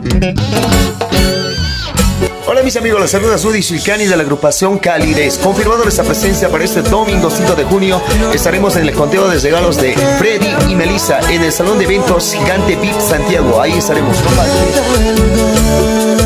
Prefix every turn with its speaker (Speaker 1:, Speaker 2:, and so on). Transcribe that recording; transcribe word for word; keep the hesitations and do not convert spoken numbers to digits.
Speaker 1: Hola mis amigos, les saluda Rudy Shilkani de la agrupación Calidez. Confirmando nuestra presencia para este domingo cinco de junio, estaremos en el conteo de regalos de Freddy y Melissa en el Salón de Eventos Gigante V I P Santiago. Ahí estaremos, no falten.